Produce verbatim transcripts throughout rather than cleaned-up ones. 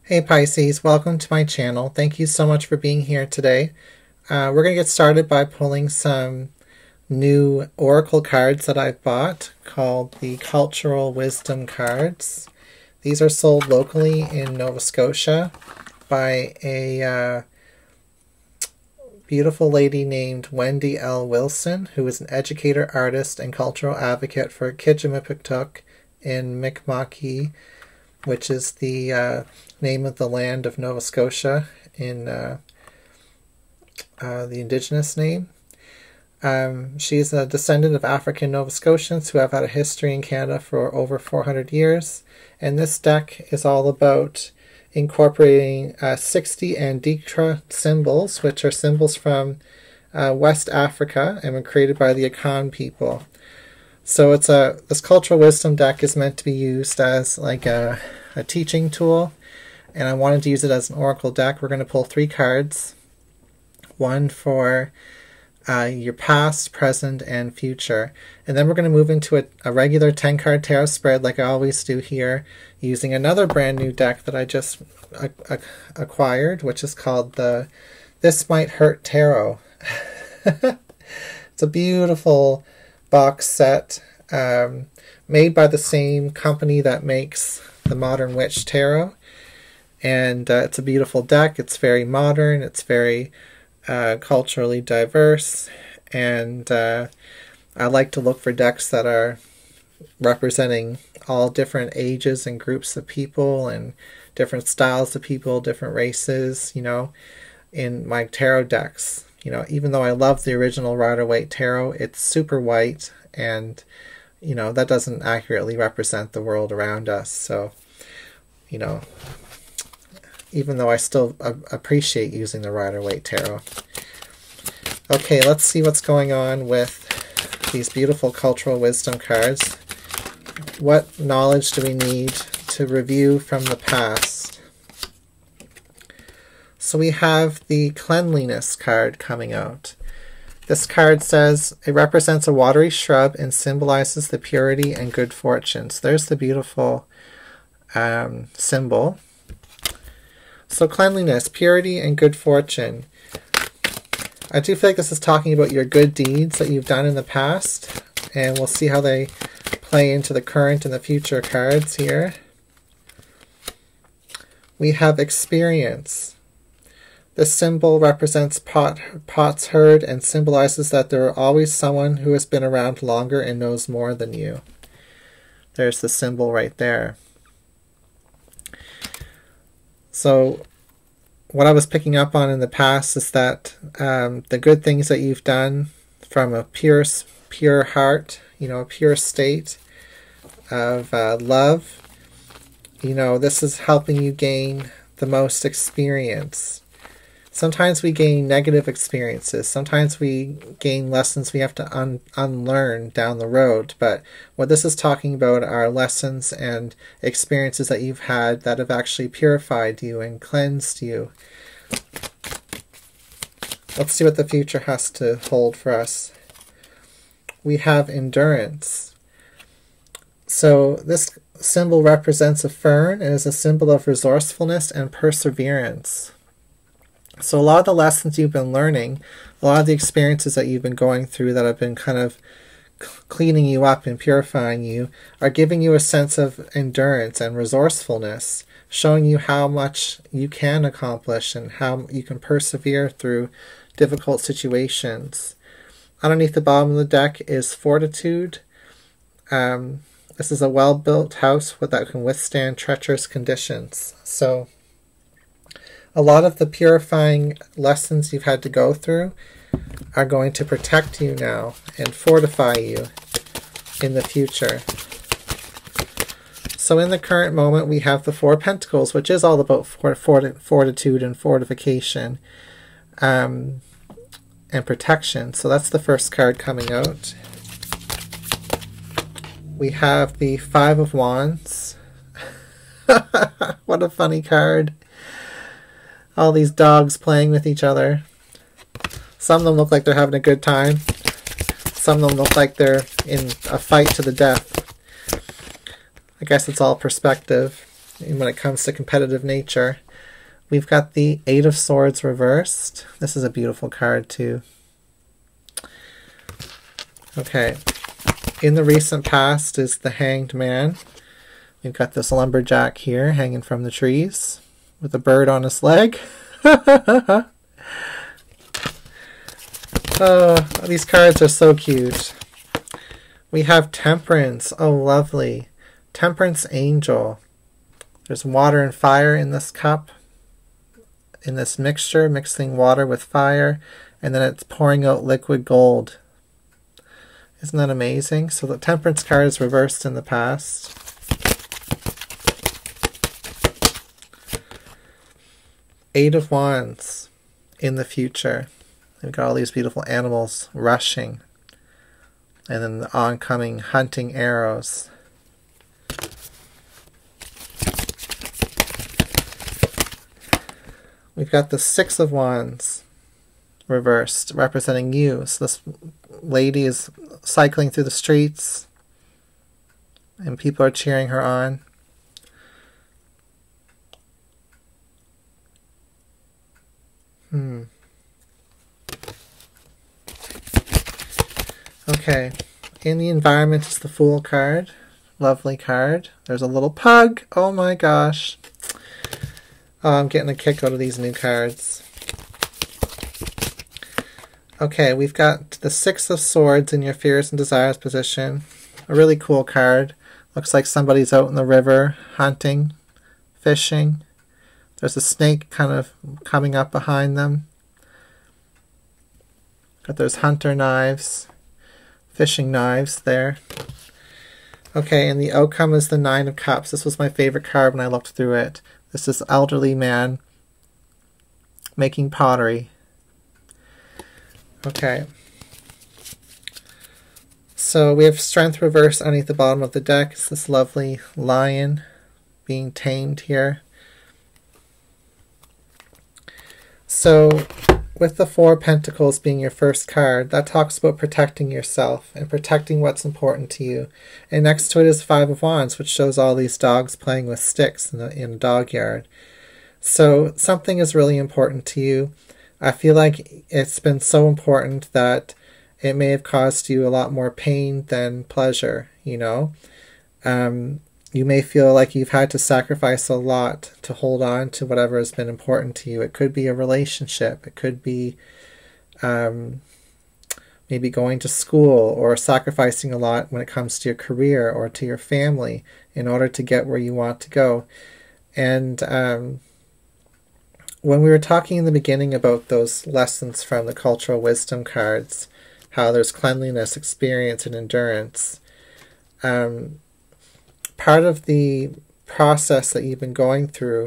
Hey Pisces, welcome to my channel. Thank you so much for being here today. Uh, we're going to get started by pulling some new oracle cards that I've bought called the Cultural Wisdom cards. These are sold locally in Nova Scotia by a uh, beautiful lady named Wendy L. Wilson, who is an educator, artist, and cultural advocate for Kejimipuktuk in Mi'kma'ki, which is the uh, name of the land of Nova Scotia in uh, uh, the indigenous name. Um, she's a descendant of African Nova Scotians who have had a history in Canada for over four hundred years. And this deck is all about incorporating uh, sixty Andikra symbols, which are symbols from uh, West Africa and were created by the Akan people. So it's a this cultural wisdom deck is meant to be used as like a, a teaching tool, and I wanted to use it as an oracle deck. We're going to pull three cards, one for uh, your past, present, and future, and then we're going to move into a, a regular ten card tarot spread like I always do here, using another brand new deck that I just a, a, acquired, which is called the This Might Hurt Tarot. It's a beautiful box set um, made by the same company that makes the Modern Witch Tarot, and uh, it's a beautiful deck. It's very modern, it's very uh, culturally diverse, and uh, I like to look for decks that are representing all different ages and groups of people and different styles of people, different races, you know, in my tarot decks. You know, even though I love the original Rider-Waite Tarot, it's super white, and, you know, that doesn't accurately represent the world around us. So, you know, even though I still a appreciate using the Rider-Waite Tarot. Okay, let's see what's going on with these beautiful cultural wisdom cards. What knowledge do we need to review from the past? So we have the Cleanliness card coming out. This card says it represents a watery shrub and symbolizes the purity and good fortune. So there's the beautiful um, symbol. So cleanliness, purity, and good fortune. I do feel like this is talking about your good deeds that you've done in the past, and we'll see how they play into the current and the future cards here. We have experience. This symbol represents pot, pots heard and symbolizes that there are always someone who has been around longer and knows more than you. There's the symbol right there. So what I was picking up on in the past is that um, the good things that you've done from a pure, pure heart, you know, a pure state of uh, love, you know, this is helping you gain the most experience. Sometimes we gain negative experiences. Sometimes we gain lessons we have to un unlearn down the road. But what this is talking about are lessons and experiences that you've had that have actually purified you and cleansed you. Let's see what the future has to hold for us. We have endurance. So this symbol represents a fern and is a symbol of resourcefulness and perseverance. So a lot of the lessons you've been learning, a lot of the experiences that you've been going through that have been kind of cleaning you up and purifying you are giving you a sense of endurance and resourcefulness, showing you how much you can accomplish and how you can persevere through difficult situations. Underneath the bottom of the deck is fortitude. Um, this is a well-built house that can withstand treacherous conditions. So a lot of the purifying lessons you've had to go through are going to protect you now and fortify you in the future. So in the current moment, we have the Four of Pentacles, which is all about fort fort fortitude and fortification um, and protection. So that's the first card coming out. We have the Five of Wands. What a funny card. All these dogs playing with each other. Some of them look like they're having a good time. Some of them look like they're in a fight to the death. I guess it's all perspective. when it comes to competitive nature. We've got the Eight of Swords reversed. This is a beautiful card too. Okay. In the recent past is the Hanged Man. We've got this lumberjack here hanging from the trees with a bird on his leg. Oh, these cards are so cute. We have Temperance. Oh, lovely. Temperance Angel. There's water and fire in this cup, in this mixture, mixing water with fire, and then it's pouring out liquid gold. Isn't that amazing? So the Temperance card is reversed in the past. Eight of Wands in the future. We've got all these beautiful animals rushing. And then the oncoming hunting arrows. We've got the Six of Wands reversed, representing you. So this lady is cycling through the streets, and people are cheering her on. Hmm. Okay. In the environment is the Fool card. Lovely card. There's a little pug. Oh my gosh. Oh, I'm getting a kick out of these new cards. Okay, we've got the Six of Swords in your Fears and Desires position. A really cool card. Looks like somebody's out in the river hunting, fishing. There's a snake kind of coming up behind them. Got those hunter knives, fishing knives there. Okay, and the outcome is the Nine of Cups. This was my favorite card when I looked through it. This is elderly man making pottery. Okay. So we have Strength reversed underneath the bottom of the deck. It's this lovely lion being tamed here. So with the Four of Pentacles being your first card, that talks about protecting yourself and protecting what's important to you. And next to it is Five of Wands, which shows all these dogs playing with sticks in a, in a dog yard. So something is really important to you. I feel like it's been so important that it may have caused you a lot more pain than pleasure, you know. Um, you may feel like you've had to sacrifice a lot to hold on to whatever has been important to you. It could be a relationship. It could be um, maybe going to school, or sacrificing a lot when it comes to your career or to your family in order to get where you want to go. And um, when we were talking in the beginning about those lessons from the cultural wisdom cards, how there's cleanliness, experience, and endurance, um, part of the process that you've been going through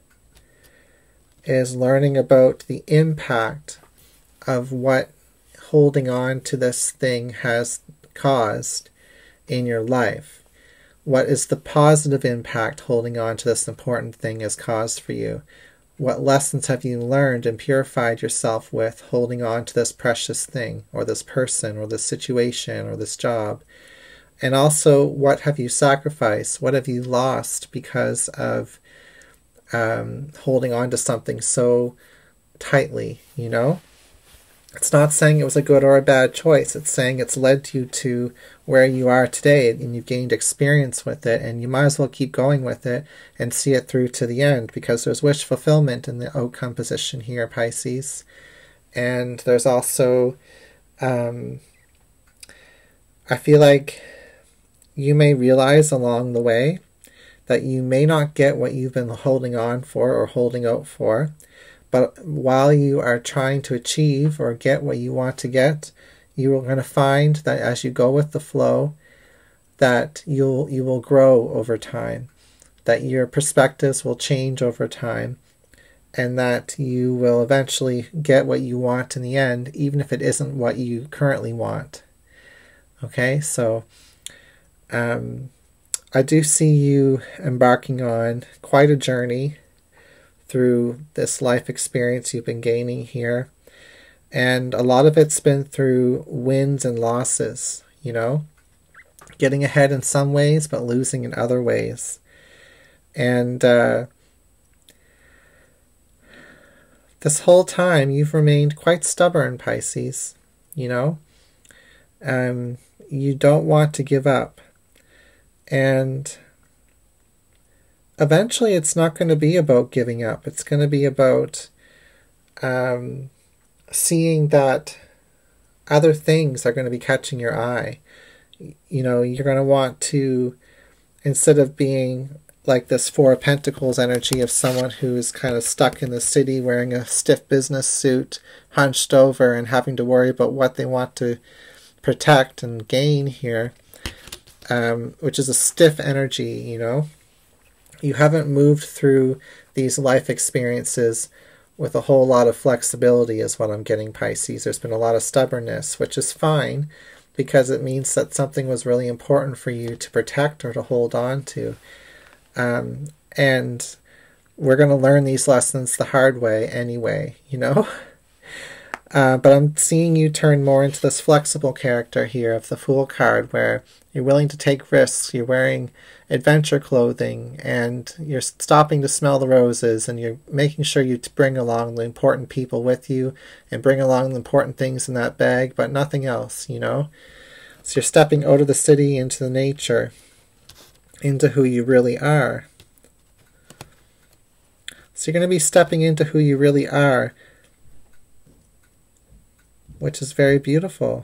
is learning about the impact of what holding on to this thing has caused in your life. What is the positive impact holding on to this important thing has caused for you? What lessons have you learned and purified yourself with holding on to this precious thing, or this person, or this situation, or this job? And also, what have you sacrificed? What have you lost because of um, holding on to something so tightly, you know? It's not saying it was a good or a bad choice. It's saying it's led you to where you are today, and you've gained experience with it, and you might as well keep going with it and see it through to the end, because there's wish fulfillment in the outcome position here, Pisces. And there's also, um, I feel like you may realize along the way that you may not get what you've been holding on for or holding out for. But while you are trying to achieve or get what you want to get, you are going to find that as you go with the flow, that you'll you will grow over time, that your perspectives will change over time, and that you will eventually get what you want in the end, even if it isn't what you currently want. Okay, so um, I do see you embarking on quite a journey through this life experience you've been gaining here. And a lot of it's been through wins and losses, you know, getting ahead in some ways, but losing in other ways. And uh, this whole time you've remained quite stubborn, Pisces. You know? Um, you don't want to give up. And eventually it's not going to be about giving up. It's going to be about um, seeing that other things are going to be catching your eye. You know, you're going to want to, instead of being like this Four of Pentacles energy of someone who is kind of stuck in the city wearing a stiff business suit, hunched over and having to worry about what they want to protect and gain here, um, which is a stiff energy, you know. You haven't moved through these life experiences with a whole lot of flexibility is what I'm getting, Pisces. There's been a lot of stubbornness, which is fine because it means that something was really important for you to protect or to hold on to. Um, and we're going to learn these lessons the hard way anyway, you know? Uh, but I'm seeing you turn more into this flexible character here of the Fool card, where you're willing to take risks, you're wearing adventure clothing, and you're stopping to smell the roses, and you're making sure you bring along the important people with you, and bring along the important things in that bag, but nothing else, you know? So you're stepping out of the city into the nature, into who you really are. So you're going to be stepping into who you really are, which is very beautiful.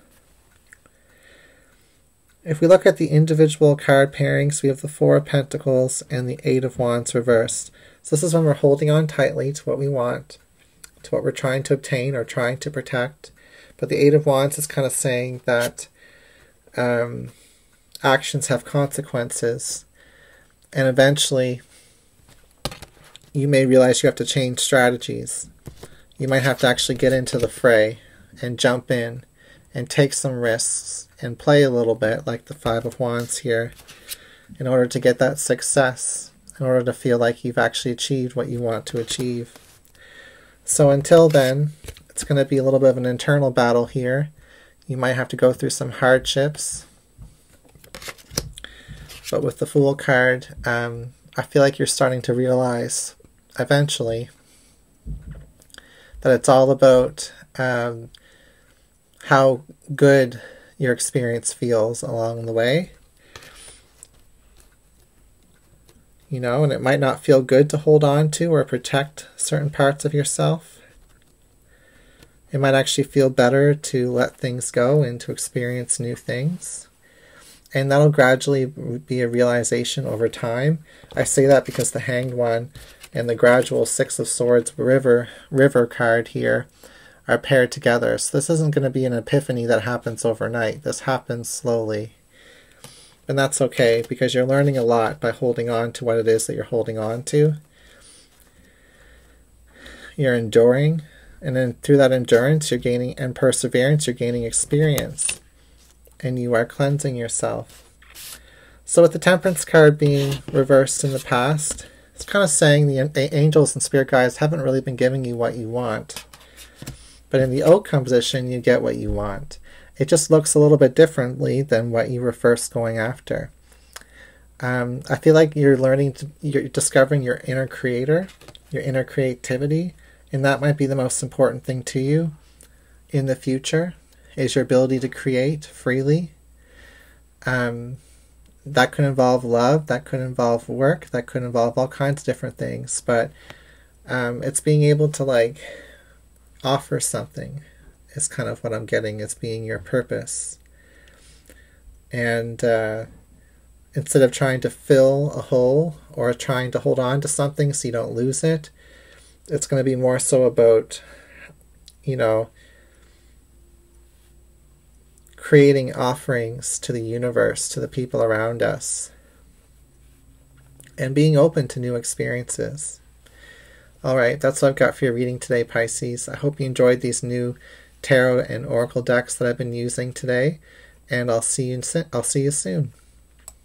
If we look at the individual card pairings, we have the Four of Pentacles and the Eight of Wands reversed. So this is when we're holding on tightly to what we want, to what we're trying to obtain or trying to protect. But the Eight of Wands is kind of saying that um, actions have consequences, and eventually you may realize you have to change strategies. You might have to actually get into the fray and jump in and take some risks and play a little bit like the Five of Wands here in order to get that success, in order to feel like you've actually achieved what you want to achieve. So until then, it's going to be a little bit of an internal battle here. You might have to go through some hardships. But with the Fool card, um, I feel like you're starting to realize eventually that it's all about um, how good your experience feels along the way. You know, and it might not feel good to hold on to or protect certain parts of yourself. It might actually feel better to let things go and to experience new things. And that'll gradually be a realization over time. I say that because the Hanged One and the gradual Six of Swords River, river card here are paired together. So this isn't going to be an epiphany that happens overnight. This happens slowly. And that's okay, because you're learning a lot by holding on to what it is that you're holding on to. You're enduring, and then through that endurance you're gaining, and perseverance, you're gaining experience. And you are cleansing yourself. So with the Temperance card being reversed in the past, it's kind of saying the angels and spirit guides haven't really been giving you what you want. But in the outcome position, you get what you want. It just looks a little bit differently than what you were first going after. Um, I feel like you're learning, to, you're discovering your inner creator, your inner creativity, and that might be the most important thing to you in the future, is your ability to create freely. Um, that could involve love, that could involve work, that could involve all kinds of different things, but um, it's being able to like offer something is kind of what I'm getting as being your purpose. And uh, instead of trying to fill a hole or trying to hold on to something so you don't lose it, it's going to be more so about, you know, creating offerings to the universe, to the people around us, and being open to new experiences. Alright, that's what I've got for your reading today, Pisces. I hope you enjoyed these new tarot and oracle decks that I've been using today, and I'll see you, I'll see you soon.